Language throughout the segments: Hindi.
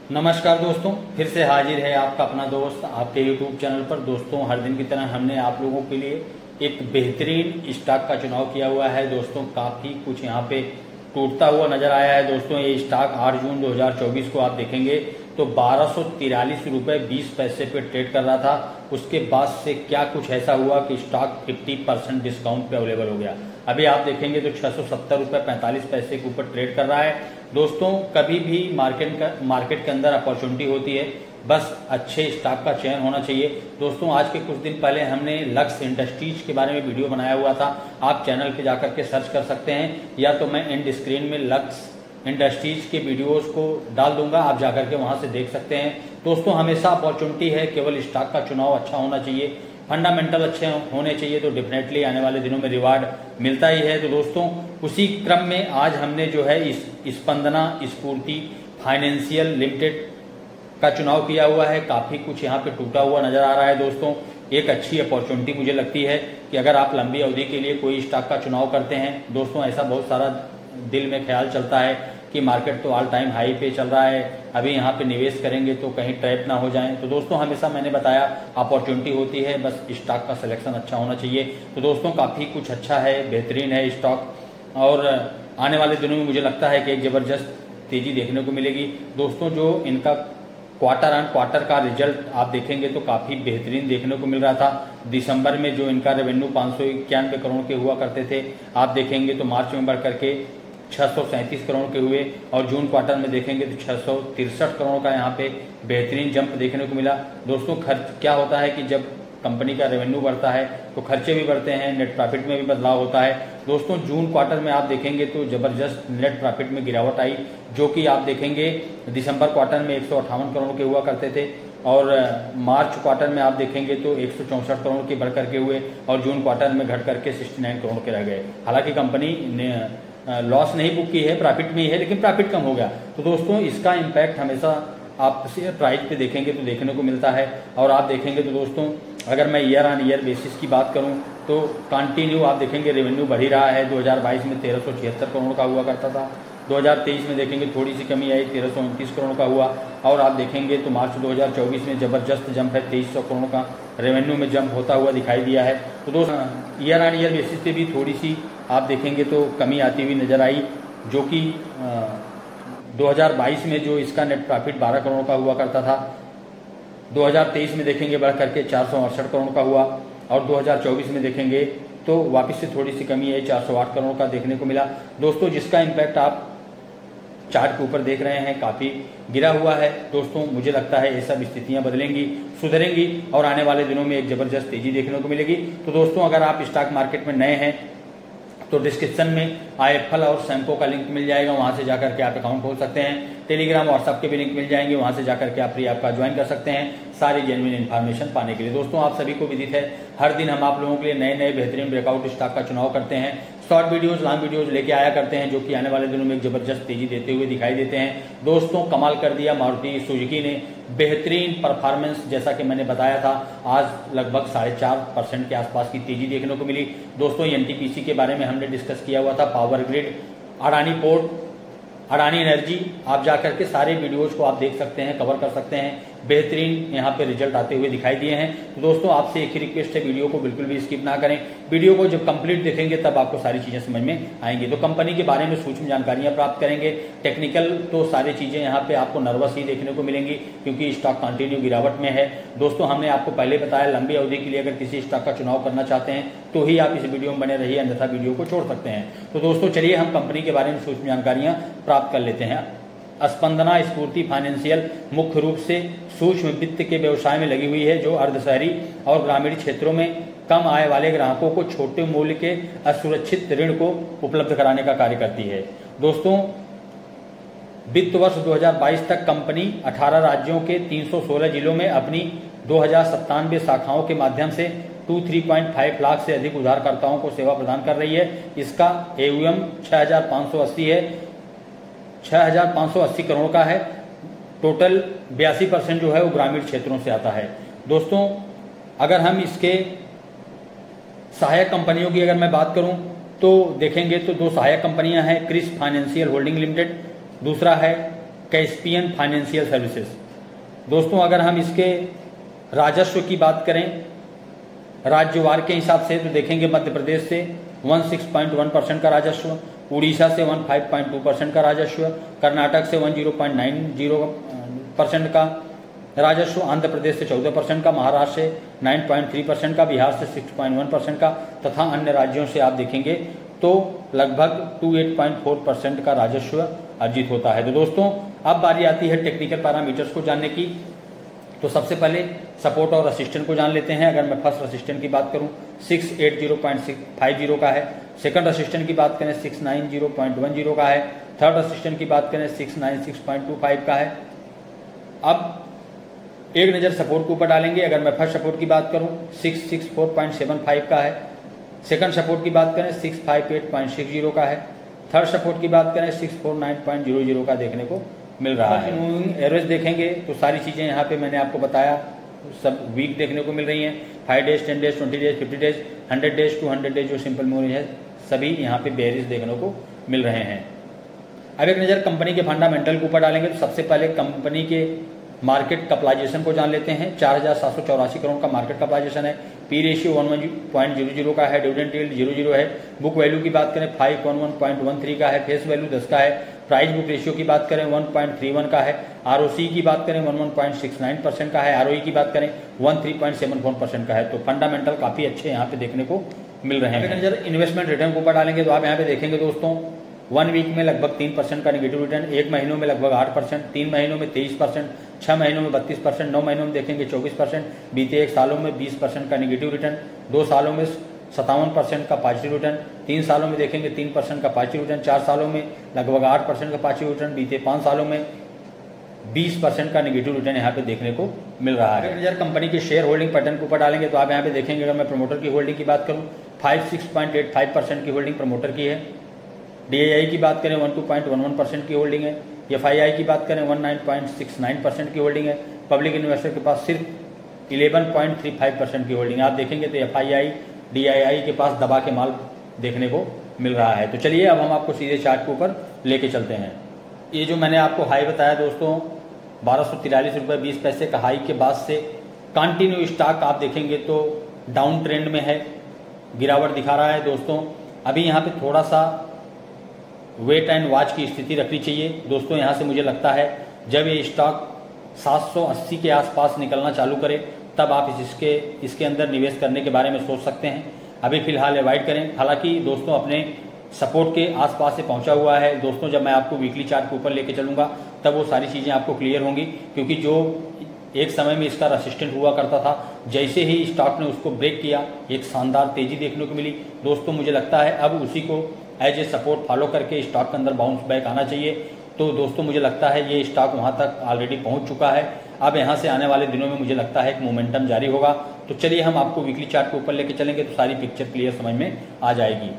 नमस्कार दोस्तों, फिर से हाजिर है आपका अपना दोस्त आपके YouTube चैनल पर। दोस्तों, हर दिन की तरह हमने आप लोगों के लिए एक बेहतरीन स्टॉक का चुनाव किया हुआ है। दोस्तों, काफ़ी कुछ यहाँ पे टूटता हुआ नजर आया है। दोस्तों, ये स्टॉक 8 जून 2024 को आप देखेंगे तो 1243 रुपये 20 पैसे पे ट्रेड कर रहा था। उसके बाद से क्या कुछ ऐसा हुआ कि स्टॉक 50% डिस्काउंट पे अवेलेबल हो गया। अभी आप देखेंगे तो 670 रुपये 45 पैसे के ऊपर ट्रेड कर रहा है। दोस्तों, कभी भी मार्केट के अंदर अपॉर्चुनिटी होती है, बस अच्छे स्टॉक का चयन होना चाहिए। दोस्तों, आज के कुछ दिन पहले हमने लक्स इंडस्ट्रीज के बारे में वीडियो बनाया हुआ था। आप चैनल पे जाकर के सर्च कर सकते हैं, या तो मैं एंड स्क्रीन में लक्स इंडस्ट्रीज के वीडियोस को डाल दूंगा, आप जाकर के वहां से देख सकते हैं। दोस्तों, हमेशा अपॉर्चुनिटी है, केवल स्टॉक का चुनाव अच्छा होना चाहिए, फंडामेंटल अच्छे होने चाहिए, तो डेफिनेटली आने वाले दिनों में रिवार्ड मिलता ही है। तो दोस्तों, उसी क्रम में आज हमने जो है इस स्पंदना स्फूर्ति फाइनेंशियल लिमिटेड का चुनाव किया हुआ है। काफी कुछ यहाँ पे टूटा हुआ नजर आ रहा है। दोस्तों, एक अच्छी अपॉर्चुनिटी मुझे लगती है कि अगर आप लंबी अवधि के लिए कोई स्टॉक का चुनाव करते हैं, दोस्तों ऐसा बहुत सारा दिल में ख्याल चलता है कि मार्केट तो ऑल टाइम हाई पे चल रहा है, अभी यहाँ पे निवेश करेंगे तो कहीं ट्रैप ना हो जाए। तो दोस्तों, हमेशा मैंने बताया अपॉर्चुनिटी होती है, बस स्टॉक का सिलेक्शन अच्छा होना चाहिए। तो दोस्तों, काफी कुछ अच्छा है, बेहतरीन है स्टॉक, और आने वाले दिनों में मुझे लगता है कि एक जबरदस्त तेजी देखने को मिलेगी। दोस्तों, जो इनका क्वार्टर ऑन क्वार्टर का रिजल्ट आप देखेंगे तो काफी बेहतरीन देखने को मिल रहा था। दिसंबर में जो इनका रेवेन्यू 591 करोड़ के हुआ करते थे, आप देखेंगे तो मार्च में बढ़ करके 637 करोड़ के हुए, और जून क्वार्टर में देखेंगे तो 663 करोड़ का यहाँ पे बेहतरीन जंप देखने को मिला। दोस्तों, खर्च क्या होता है कि जब कंपनी का रेवेन्यू बढ़ता है तो खर्चे भी बढ़ते हैं, नेट प्रॉफिट में भी बदलाव होता है। दोस्तों, जून क्वार्टर में आप देखेंगे तो जबरदस्त नेट प्रॉफिट में गिरावट आई, जो कि आप देखेंगे दिसंबर क्वार्टर में 158 करोड़ के हुआ करते थे, और मार्च क्वार्टर में आप देखेंगे तो 164 करोड़ के बढ़ करके हुए, और जून क्वार्टर में घट करके 69 करोड़ के रह गए। हालांकि कंपनी ने लॉस नहीं बुक की है, प्रॉफिट में ही है, लेकिन प्रॉफिट कम हो गया। तो दोस्तों, इसका इम्पैक्ट हमेशा आप शेयर प्राइस पे देखेंगे तो देखने को मिलता है। और आप देखेंगे तो दोस्तों, अगर मैं ईयर ऑन ईयर बेसिस की बात करूं तो कंटिन्यू आप देखेंगे रेवेन्यू बढ़ ही रहा है। 2022 में 1376 करोड़ का हुआ करता था, 2023 में देखेंगे थोड़ी सी कमी आई, 1329 करोड़ का हुआ, और आप देखेंगे तो मार्च 2024 में जबरदस्त जंप है, 2300 करोड़ का रेवेन्यू में जंप होता हुआ दिखाई दिया है। तो दोस्तों, ईयर ऑन ईयर बेसिस पे भी थोड़ी सी आप देखेंगे तो कमी आती हुई नजर आई, जो कि 2022 में जो इसका नेट प्रॉफिट 12 करोड़ का हुआ करता था, 2023 में देखेंगे बढ़ करके 468 करोड़ का हुआ, और 2024 में देखेंगे तो वापस से थोड़ी सी कमी है, 408 करोड़ का देखने को मिला। दोस्तों, जिसका इम्पैक्ट आप चार्ट के ऊपर देख रहे हैं, काफी गिरा हुआ है। दोस्तों, मुझे लगता है ये सब स्थितियां बदलेंगी, सुधरेंगी, और आने वाले दिनों में एक जबरदस्त तेजी देखने को मिलेगी। तो दोस्तों, अगर आप स्टॉक मार्केट में नए हैं तो डिस्क्रिप्शन में IIFL और सैम्को का लिंक मिल जाएगा, वहां से जाकर के आप अकाउंट खोल सकते हैं। टेलीग्राम व्हाट्सएप के भी लिंक मिल जाएंगे, वहां से जाकर के आप फ्री ऐप का ज्वाइन कर सकते हैं सारी जेन्युइन इन्फॉर्मेशन पाने के लिए। दोस्तों, आप सभी को विदित है, हर दिन हम आप लोगों के लिए नए नए बेहतरीन ब्रेकआउट स्टॉक का चुनाव करते हैं, शॉर्ट वीडियोज लॉन्ग वीडियोज लेके आया करते हैं, जो कि आने वाले दिनों में एक जबरदस्त तेजी देते हुए दिखाई देते हैं। दोस्तों, कमाल कर दिया मारुति सुजुकी ने, बेहतरीन परफॉर्मेंस, जैसा कि मैंने बताया था, आज लगभग 4.5% के आसपास की तेजी देखने को मिली। दोस्तों, NTPC के बारे में हमने डिस्कस किया हुआ था, power grid, Adani port, Adani energy, आप जाकर के सारे वीडियोज को आप देख सकते हैं, कवर कर सकते हैं। बेहतरीन यहाँ पे रिजल्ट आते हुए दिखाई दिए हैं। तो दोस्तों, आपसे एक ही रिक्वेस्ट है, वीडियो को बिल्कुल भी स्किप ना करें। वीडियो को जब कंप्लीट देखेंगे तब आपको सारी चीजें समझ में आएंगी। तो कंपनी के बारे में सूक्ष्म जानकारियां प्राप्त करेंगे। टेक्निकल तो सारी चीजें यहाँ पे आपको नर्वस ही देखने को मिलेंगी, क्योंकि स्टॉक कंटिन्यू गिरावट में है। दोस्तों, हमने आपको पहले बताया, लंबी अवधि के लिए अगर किसी स्टॉक का चुनाव करना चाहते हैं तो ही आप इस वीडियो में बने रहिए, अन्यथा वीडियो को छोड़ सकते हैं। तो दोस्तों, चलिए हम कंपनी के बारे में सूक्ष्म जानकारियां प्राप्त कर लेते हैं। स्पंदना स्फूर्ति फाइनेंशियल मुख्य रूप से सूक्ष्म वित्त के व्यवसाय में लगी हुई है, जो अर्ध शहरी और ग्रामीण क्षेत्रों में कम आय वाले ग्राहकों को छोटे मूल्य के असुरक्षित ऋण को उपलब्ध कराने का कार्य करती है। दोस्तों, वित्त वर्ष 2022 तक कंपनी 18 राज्यों के 316 जिलों में अपनी 2097 शाखाओं के माध्यम से 23.5 लाख से अधिक उधारकर्ताओं को सेवा प्रदान कर रही है। इसका AUM 6,580 है, 6,580 करोड़ का है। टोटल 82% जो है वो ग्रामीण क्षेत्रों से आता है। दोस्तों, अगर हम इसके सहायक कंपनियों की अगर मैं बात करूं तो देखेंगे तो दो सहायक कंपनियां हैं, क्रिस फाइनेंशियल होल्डिंग लिमिटेड, दूसरा है कैस्पियन फाइनेंशियल सर्विसेज। दोस्तों अगर हम इसके राजस्व की बात करें राज्यवार के हिसाब से तो देखेंगे मध्य प्रदेश से 16.1% का राजस्व, उड़ीसा से 15.2% का राजस्व, कर्नाटक से 10.90% का राजस्व, आंध्र प्रदेश से 14% का, महाराष्ट्र से 9.3% का, बिहार से 6.1% का तथा अन्य राज्यों से आप देखेंगे तो लगभग 28.4% का राजस्व अर्जित होता है। तो दोस्तों अब बारी आती है टेक्निकल पैरामीटर्स को जानने की। तो सबसे पहले सपोर्ट और असिस्टेंट को जान लेते हैं। अगर मैं फर्स्ट असिस्टेंट की बात करूं 680.50 का है, सेकंड असिस्टेंट की बात करें 690.10 का है, थर्ड असिस्टेंट की बात करें 696.25 का है। अब एक नज़र सपोर्ट के ऊपर डालेंगे। अगर मैं फर्स्ट सपोर्ट की बात करूं 664.75 का है, सेकंड सपोर्ट की बात करें 658.60 का है, थर्ड सपोर्ट की बात करें 649.00 का देखने को मिल रहा है। मूविंग एवरेज देखेंगे तो सारी चीज़ें यहाँ पे मैंने आपको बताया सब वीक देखने को मिल रही हैं। 5 days, 10 days, 20 days, 50 days, 100 days, 200 days जो सिंपल मूविंग है सभी यहाँ पे बेयरिश देखने को मिल रहे हैं। अब एक नज़र कंपनी के फंडामेंटल के ऊपर डालेंगे तो सबसे पहले कंपनी के मार्केट कैपिटलाइजेशन को जान लेते हैं। 4,784 करोड़ का मार्केट कैपिटलाइजेशन है। पी रेशियो 11.00 का है, डिविडेंड यील्ड 0.00 है। बुक वैल्यू की बात करें 511.13 का है, फेस वैल्यू 10 का है। प्राइस बुक रेशियो की बात करें 1.31 का है। आरओसी की बात करें 11.69% का है। आरओई की बात करें 13.74% का है। तो फंडामेंटल काफी अच्छे यहाँ पे देखने को मिल रहे हैं। अगर इन्वेस्टमेंट रिटर्न के ऊपर डालेंगे तो आप यहाँ पे देखेंगे दोस्तों 1 वीक में लगभग 3% का नेगेटिव रिटर्न, 1 महीनों में लगभग 8%, 3 महीनों में 23%, 6 महीनों में 32%, 9 महीनों में देखेंगे 24%, बीते 1 सालों में 20% का नेगेटिव रिटर्न, 2 सालों में 57% का पॉजिटिव रिटर्न, 3 सालों में देखेंगे 3% का पॉजिटिव रिटर्न, 4 सालों में लगभग 8% का पॉजिटिव रिटर्न, बीते 5 सालों में 20% का नेगेटिव रिटर्न यहाँ पे देखने को मिल रहा है। अगर कंपनी के शेयर होल्डिंग पैटर्न के ऊपर डालेंगे तो आप यहाँ पे देखेंगे अगर मैं प्रमोटर की होल्डिंग की बात करूँ 56.85% की होल्डिंग प्रमोटर की है। डीआईआई की बात करें 12.11% की होल्डिंग है। एफआईआई की बात करें 19.69% की होल्डिंग है। पब्लिक इन्वेस्टर के पास सिर्फ 11.35% की होल्डिंग है। आप देखेंगे तो एफआईआई डीआईआई के पास दबा के माल देखने को मिल रहा है। तो चलिए अब हम आपको सीधे चार्ट के ऊपर लेके चलते हैं। ये जो मैंने आपको हाई बताया दोस्तों 1243.20 का हाई के बाद से कंटिन्यू स्टॉक आप देखेंगे तो डाउन ट्रेंड में है, गिरावट दिखा रहा है दोस्तों। अभी यहाँ पे थोड़ा सा वेट एंड वॉच की स्थिति रखनी चाहिए दोस्तों। यहाँ से मुझे लगता है जब ये स्टॉक 780 के आसपास निकलना चालू करे तब आप इसके अंदर निवेश करने के बारे में सोच सकते हैं। अभी फिलहाल अवॉइड करें। हालांकि दोस्तों अपने सपोर्ट के आसपास से पहुंचा हुआ है दोस्तों। जब मैं आपको वीकली चार्ट के ऊपर लेके चलूंगा तब वो सारी चीजें आपको क्लियर होंगी, क्योंकि जो एक समय में इसका रेसिस्टेंट हुआ करता था, जैसे ही स्टॉक ने उसको ब्रेक किया एक शानदार तेजी देखने को मिली दोस्तों। मुझे लगता है अब उसी को एज ए सपोर्ट फॉलो करके स्टॉक के अंदर बाउंस बैक आना चाहिए। तो दोस्तों मुझे लगता है ये स्टॉक वहां तक ऑलरेडी पहुंच चुका है। अब यहां से आने वाले दिनों में मुझे लगता है एक मोमेंटम जारी होगा। तो चलिए हम आपको वीकली चार्ट के ऊपर लेके चलेंगे तो सारी पिक्चर क्लियर समझ में आ जाएगी।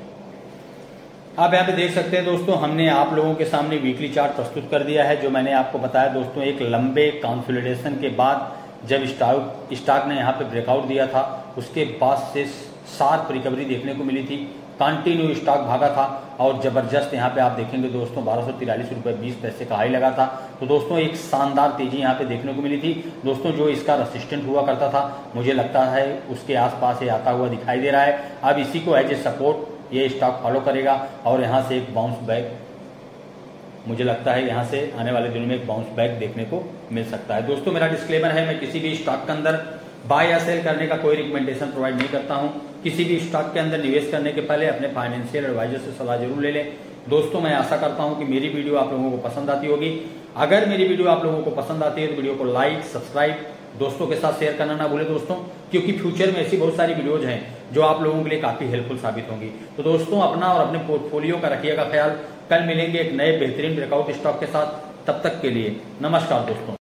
आप यहाँ पे देख सकते हैं दोस्तों हमने आप लोगों के सामने वीकली चार्ट प्रस्तुत कर दिया है। जो मैंने आपको बताया दोस्तों एक लंबे कंसोलिडेशन के बाद जब स्टॉक ने यहाँ पे ब्रेकआउट दिया था उसके बाद से शार्प रिकवरी देखने को मिली थी। कंटिन्यू स्टॉक भागा था और जबरदस्त यहाँ पे आप देखेंगे दोस्तों 1243.20 का हाई लगा था। तो दोस्तों एक शानदार तेजी यहाँ पे देखने को मिली थी दोस्तों। जो इसका रेसिस्टेंट हुआ करता था मुझे लगता है उसके आसपास ये आता हुआ दिखाई दे रहा है। अब इसी को एज ए सपोर्ट ये स्टॉक फॉलो करेगा और यहाँ से एक बाउंस बैक मुझे लगता है यहाँ से आने वाले दिनों में एक बाउंस बैक देखने को मिल सकता है। दोस्तों मेरा डिस्क्लेमर है, मैं किसी भी स्टॉक के अंदर बाय या सेल करने का कोई रिकमेंडेशन प्रोवाइड नहीं करता हूं। किसी भी स्टॉक के अंदर निवेश करने के पहले अपने फाइनेंशियल एडवाइजर से सलाह जरूर ले लें। दोस्तों मैं आशा करता हूं कि मेरी वीडियो आप लोगों को पसंद आती होगी। अगर मेरी वीडियो आप लोगों को पसंद आती है तो वीडियो को लाइक सब्सक्राइब दोस्तों के साथ शेयर करना ना भूलें दोस्तों, क्योंकि फ्यूचर में ऐसी बहुत सारी वीडियोज हैं जो आप लोगों के लिए काफी हेल्पफुल साबित होंगी। तो दोस्तों अपना और अपने पोर्टफोलियो का रखिएगा ख्याल। कल मिलेंगे एक नए बेहतरीन ब्रेकआउट स्टॉक के साथ। तब तक के लिए नमस्कार दोस्तों।